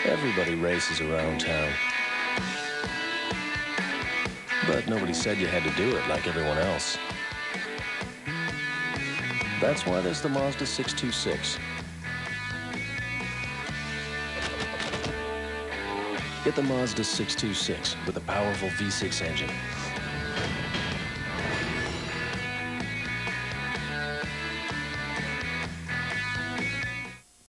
Everybody races around town. But nobody said you had to do it like everyone else. That's why there's the Mazda 626. Get the Mazda 626 with a powerful V6 engine.